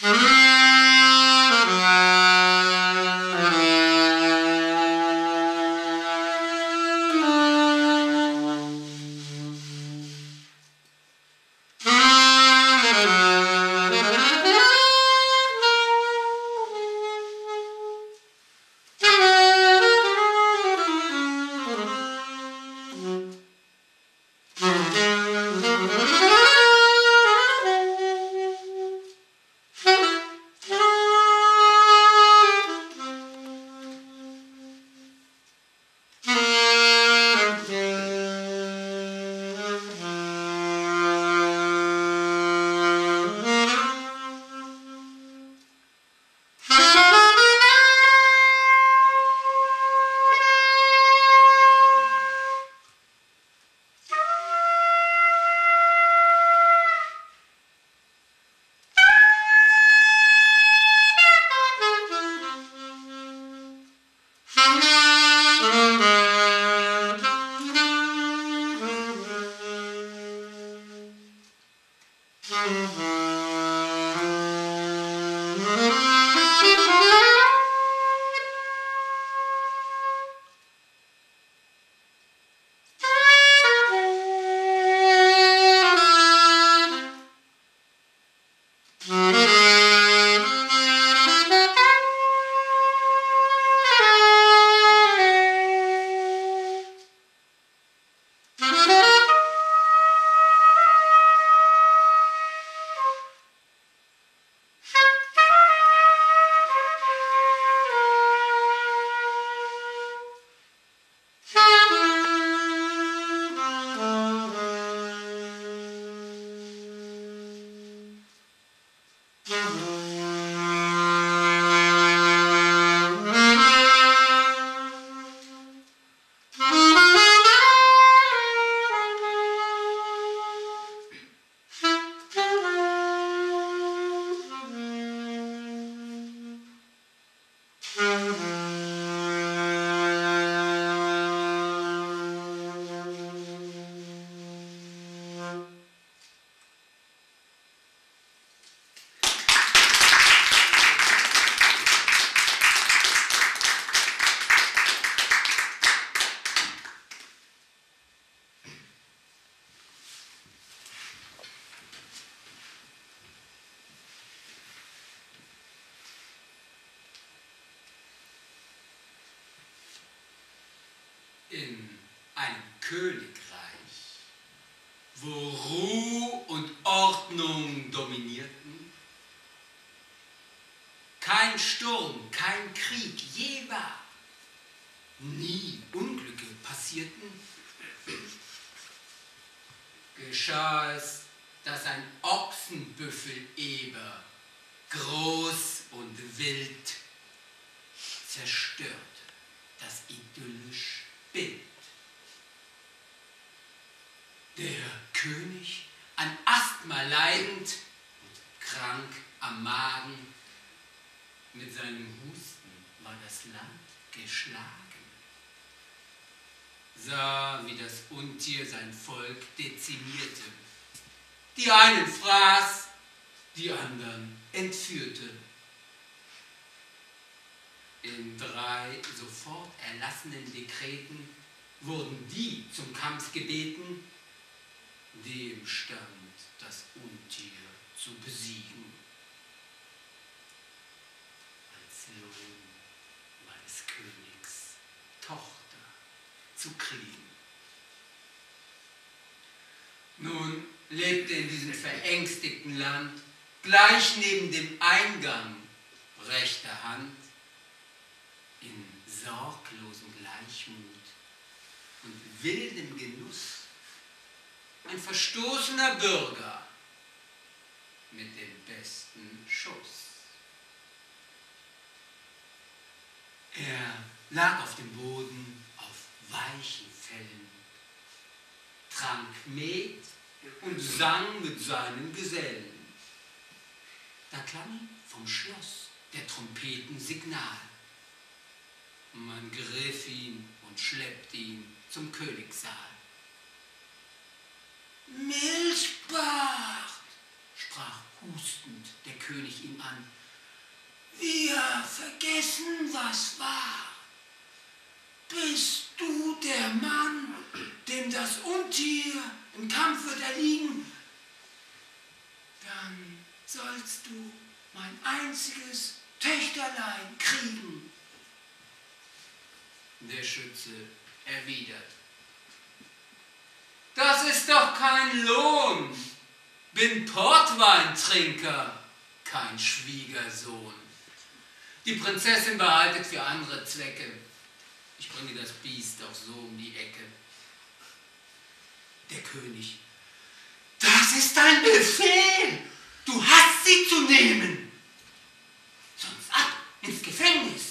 In einem Königreich, wo Ruhe und Ordnung dominierten, kein Sturm, kein Krieg je war, nie Unglücke passierten, geschah es, dass ein Ochsenbüffel-Eber, groß und wild, zerstörte das idyllische Bild. Der König, an Asthma leidend und krank am Magen, mit seinem Husten war das Land geschlagen, sah, wie das Untier sein Volk dezimierte. Die einen fraß, die anderen entführte. In 3 sofort erlassenen Dekreten wurden die zum Kampf gebeten, die imstand, das Untier zu besiegen. Als Lohn meines Königs Tochter zu kriegen. Nun lebte in diesem verängstigten Land, gleich neben dem Eingang rechter Hand, in sorglosem Gleichmut und wildem Genuss, ein verstoßener Bürger mit dem besten Schuss. Er lag auf dem Boden auf weichen Fellen, trank Met und sang mit seinen Gesellen. Da klang vom Schloss der Trompeten Signal. Man griff ihn und schleppte ihn zum Königssaal. Milchbart, sprach hustend der König ihn an. Wir vergessen, was war. Bist du der Mann, dem das Untier im Kampf wird erliegen? Dann sollst du mein einziges Töchterlein kriegen. Der Schütze erwidert: Das ist doch kein Lohn. Bin Portweintrinker, kein Schwiegersohn. Die Prinzessin behaltet für andere Zwecke. Ich bringe das Biest auch so um die Ecke. Der König: Das ist ein Befehl. Du hast sie zu nehmen. Sonst ab ins Gefängnis.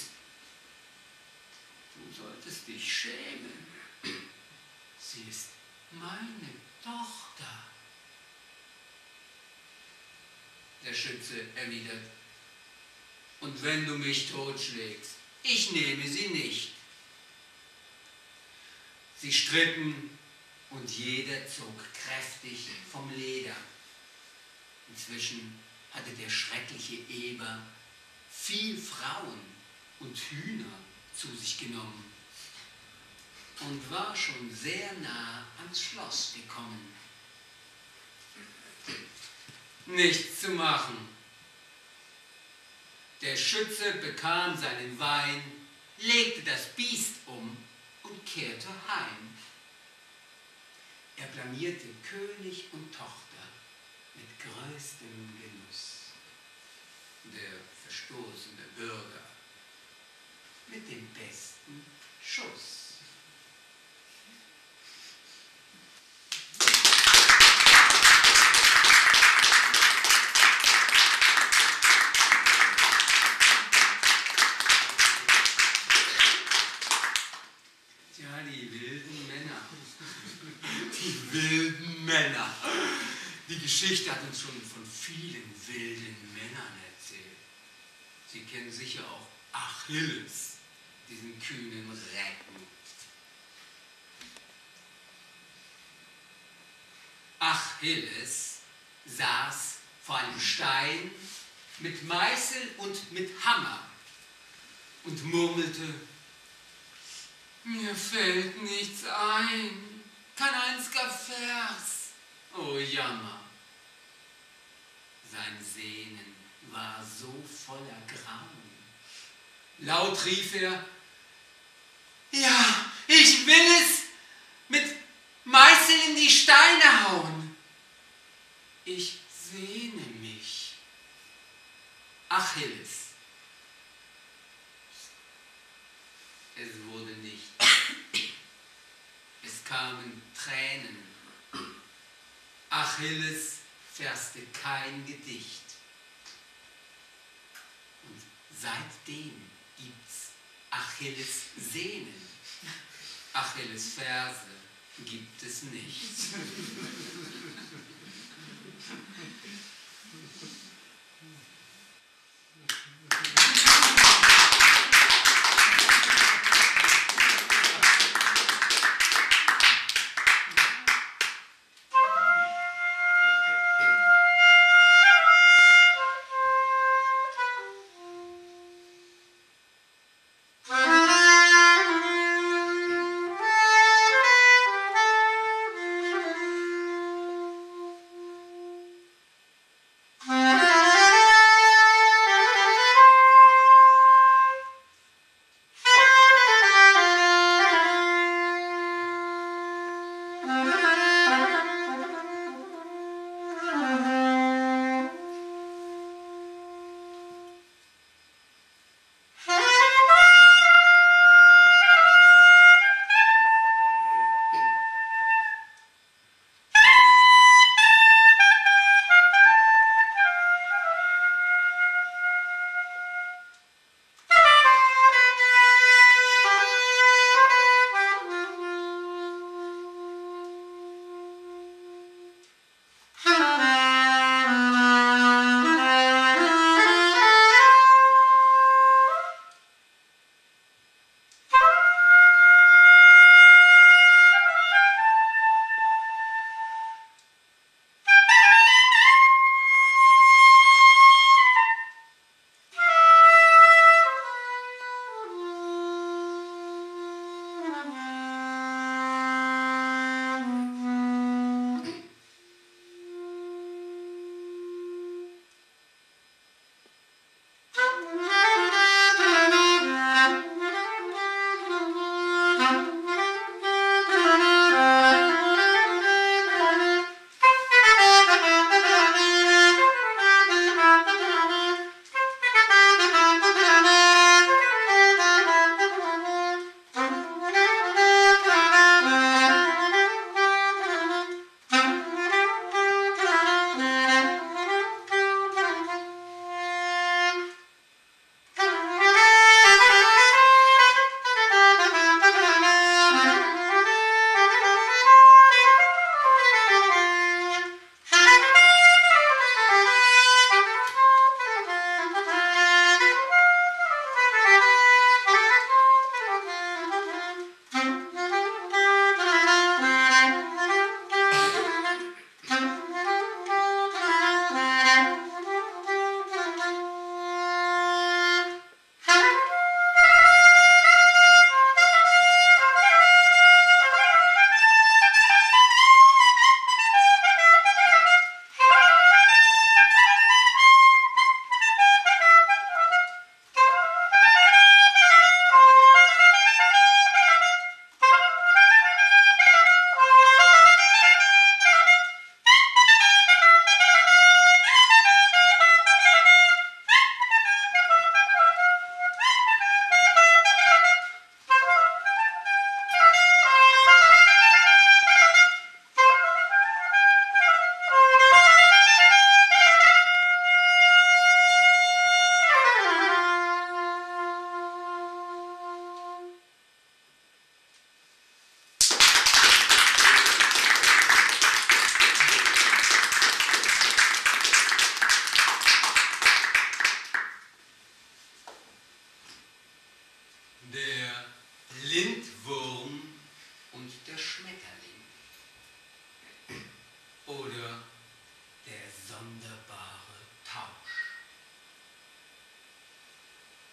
Du solltest dich schämen. Sie ist meine Tochter. Der Schütze erwidert: Und wenn du mich totschlägst, ich nehme sie nicht. Sie stritten und jeder zog kräftig vom Leder. Inzwischen hatte der schreckliche Eber viel Frauen und Hühner zu sich genommen und war schon sehr nah ans Schloss gekommen. Nichts zu machen. Der Schütze bekam seinen Wein, legte das Biest um und kehrte heim. Er blamierte König und Tochter mit größtem Genuss. Der verstoßene Bürger mit dem besten Schuss. Ja, die wilden Männer. Die wilden Männer. Die Geschichte hat uns schon von vielen wilden Männern erzählt. Sie kennen sicher auch Achilles, diesen kühnen Recken. Achilles saß vor einem Stein mit Meißel und mit Hammer und murmelte: Mir fällt nichts ein, kein einziger Vers, oh Jammer. Sein Sehnen war so voller Grauen. Laut rief er: Ja, ich will es mit Meißel in die Steine hauen. Ich sehne mich. Achilles. Es wurde nicht. Es kamen Tränen. Achilles verste kein Gedicht. Und seitdem gibt's Achilles Sehnen. Achilles Verse gibt es nicht.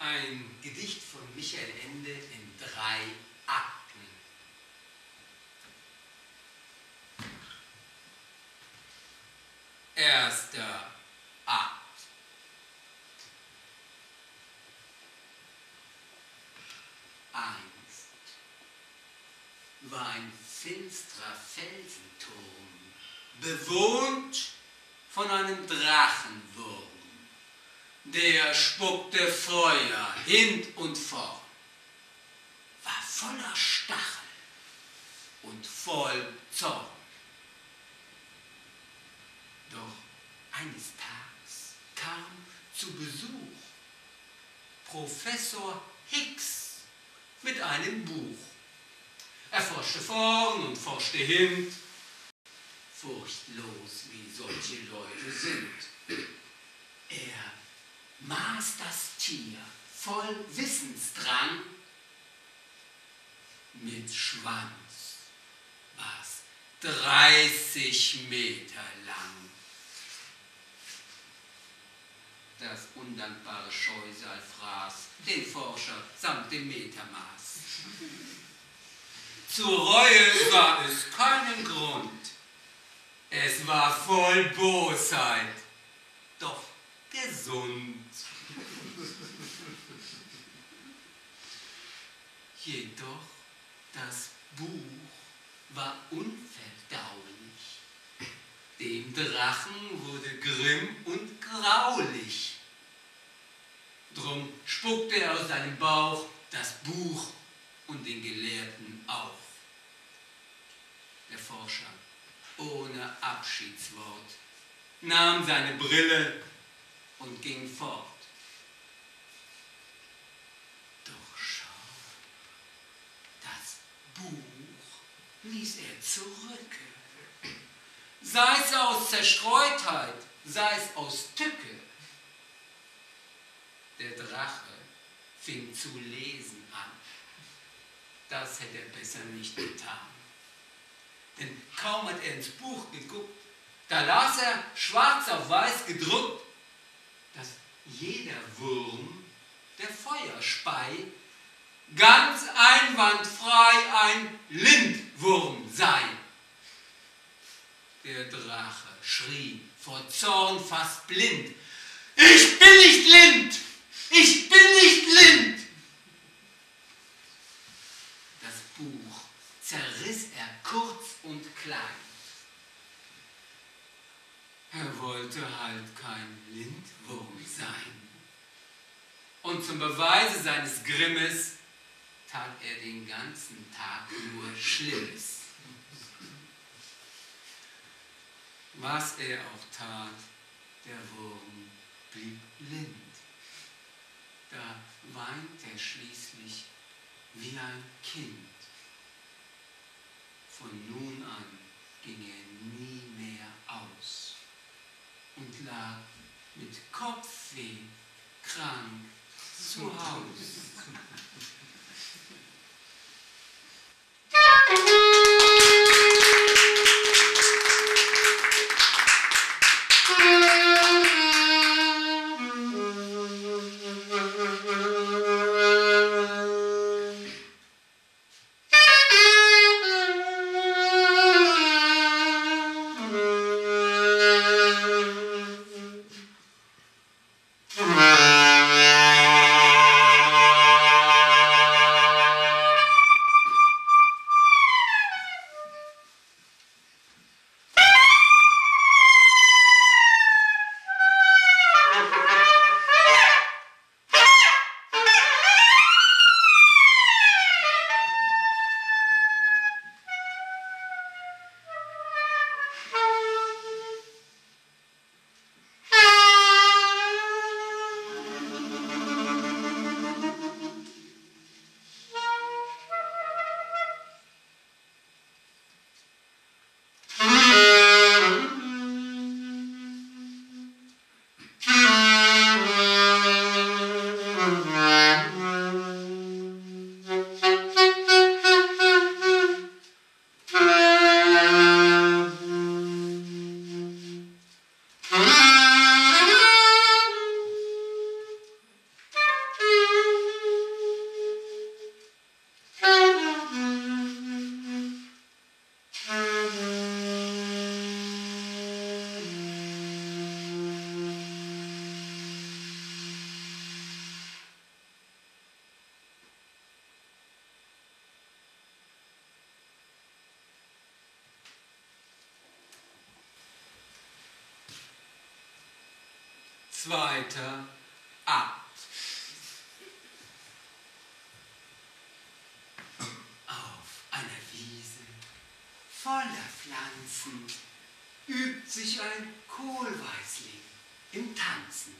Ein Gedicht von Michael Ende in 3 Akten. Erster Akt. Einst war ein finsterer Felsenturm, bewohnt von einem Drachenwurm. Der spuckte Feuer hin und vorn, war voller Stachel und voll Zorn. Doch eines Tages kam zu Besuch Professor Hicks mit einem Buch. Er forschte vorn und forschte hin, furchtlos wie solche Leute sind. Er maß das Tier voll Wissensdrang, mit Schwanz war's 30 Meter lang. Das undankbare Scheusal fraß den Forscher samt dem Metermaß. Zur Reue sah es keinen Grund, es war voll Bosheit, doch gesund. Jedoch das Buch war unverdaulich. Dem Drachen wurde grimm und graulich. Drum spuckte er aus seinem Bauch das Buch und den Gelehrten auf. Der Forscher, ohne Abschiedswort, nahm seine Brille und ging fort. Doch schau, das Buch ließ er zurück. Sei es aus Zerstreutheit, sei es aus Tücke. Der Drache fing zu lesen an. Das hätte er besser nicht getan. Denn kaum hat er ins Buch geguckt, da las er schwarz auf weiß gedruckt, dass jeder Wurm, der Feuer spei, ganz einwandfrei ein Lindwurm sei. Der Drache schrie vor Zorn fast blind: Ich bin nicht Lind! Ich bin nicht Lind! Das Buch zerriss er kurz und klein. Er wollte halt kein Lindwurm sein. Und zum Beweise seines Grimmes tat er den ganzen Tag nur Schlimmes. Was er auch tat, der Wurm blieb blind. Da weint er schließlich wie ein Kind. Von nun an ging er nie mehr aus und lag mit Kopfweh krank zu Haus. Zweiter Akt. Auf einer Wiese voller Pflanzen übt sich ein Kohlweisling im Tanzen.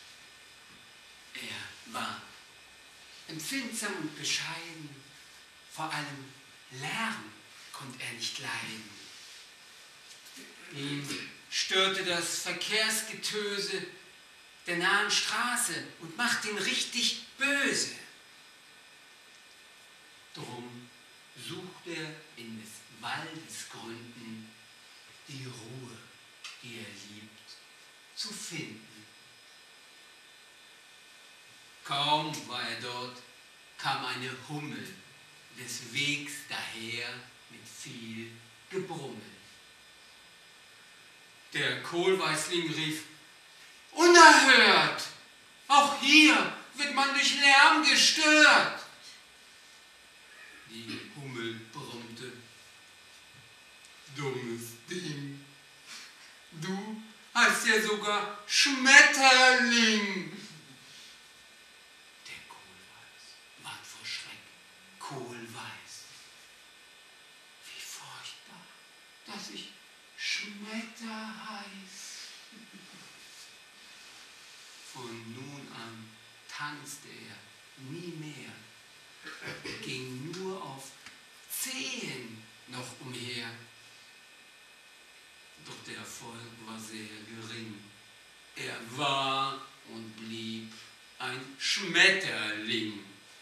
Er war empfindsam und bescheiden, vor allem Lärm konnte er nicht leiden. Ihn störte das Verkehrsgetöse der nahen Straße und machte ihn richtig böse. Drum sucht er in des Waldes Gründen die Ruhe, die er liebt, zu finden. Kaum war er dort, kam eine Hummel des Wegs daher mit viel Gebrummel. Der Kohlweisling rief: Unerhört! Auch hier wird man durch Lärm gestört! Die Hummel brummte: Dummes Ding, du heißt ja sogar Schmetterling! Der Kohlweis ward vor Schreck kohlweiß. Wie furchtbar, dass ich Schmetter heiß. Von nun an tanzte er nie mehr, ging nur auf Zehen noch umher. Doch der Erfolg war sehr gering. Er war und blieb ein Schmetterling.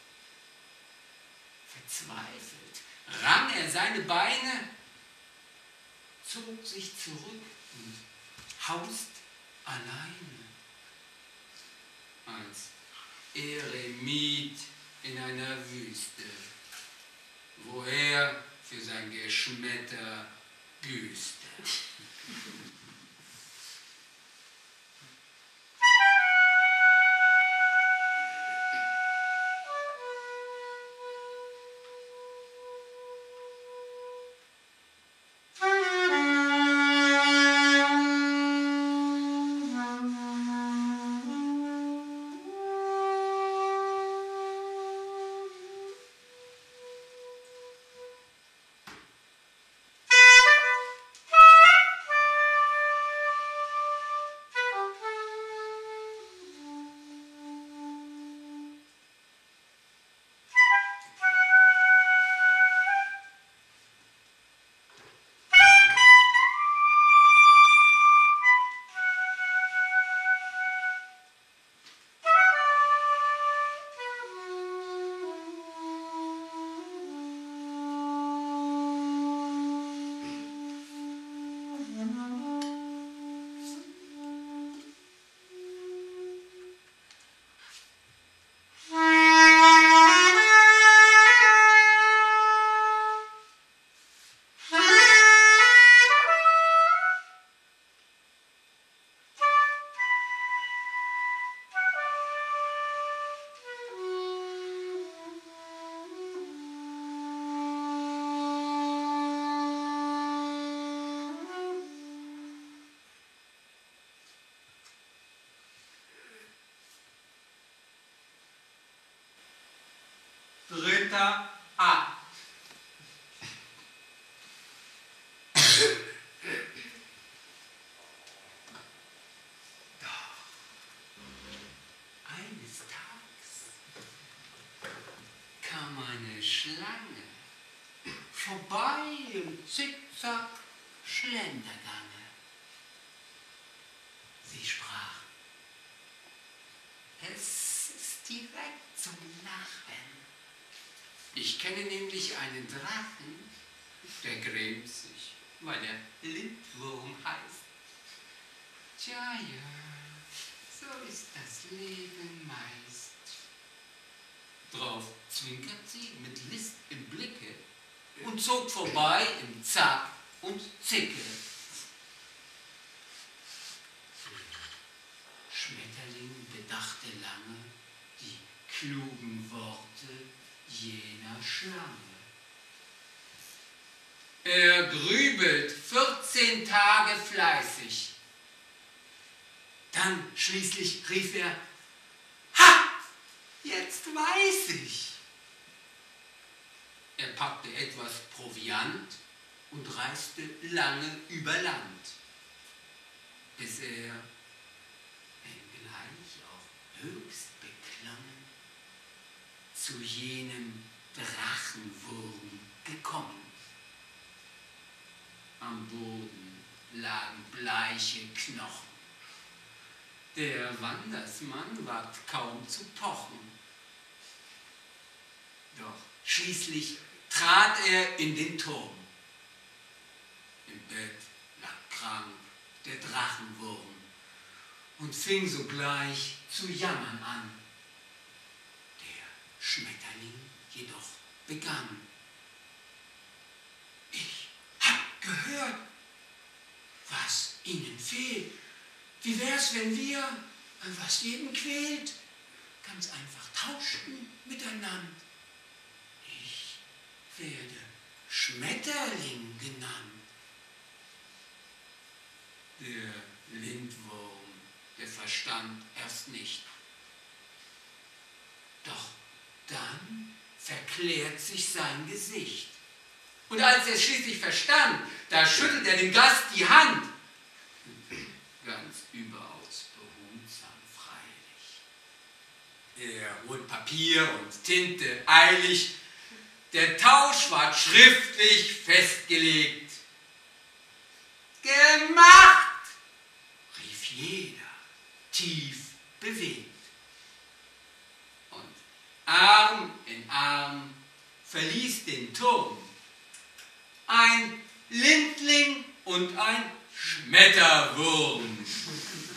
Verzweifelt rang er seine Beine, zog sich zurück und haust alleine. Als Eremit in einer Wüste, wo er für sein Geschmetter büßte. Dritter Akt. Doch eines Tages kam eine Schlange vorbei im Zickzack Schlendergange. Sie sprach: Es ist direkt zum Lachen. Ich kenne nämlich einen Drachen, der grämt sich, weil er Lindwurm heißt. Tja, ja, so ist das Leben meist. Drauf zwinkert sie mit List im Blicke und zog vorbei im Zack und Zicke. Schmetterling bedachte lange die klugen Worte jener Schlange. Er grübelt 14 Tage fleißig. Da Dann schließlich rief er: Ha! Jetzt weiß ich! Er packte etwas Proviant und reiste lange über Land, bis er, wenngleich auch höchst beklommen, zu jenem Drachenwurm gekommen. Am Boden lagen bleiche Knochen. Der Wandersmann wagt kaum zu pochen. Doch schließlich trat er in den Turm. Im Bett lag krank der Drachenwurm und fing sogleich zu jammern an. Der Schmetterling jedoch begann: Ich hab gehört, was Ihnen fehlt. Wie wär's, wenn wir, was jeden quält, ganz einfach tauschten miteinander? Ich werde Schmetterling genannt. Der Lindwurm, der verstand erst nicht. Doch dann verklärt sich sein Gesicht. Und als er es schließlich verstand, da schüttelt er dem Gast die Hand. Ganz überaus behutsam freilich. Er holt Papier und Tinte eilig. Der Tausch ward schriftlich festgelegt. Gemacht! Rief jeder, tief bewegt. Und Arm in Arm verließ den Turm ein Lindling und ein Schmetterwurm.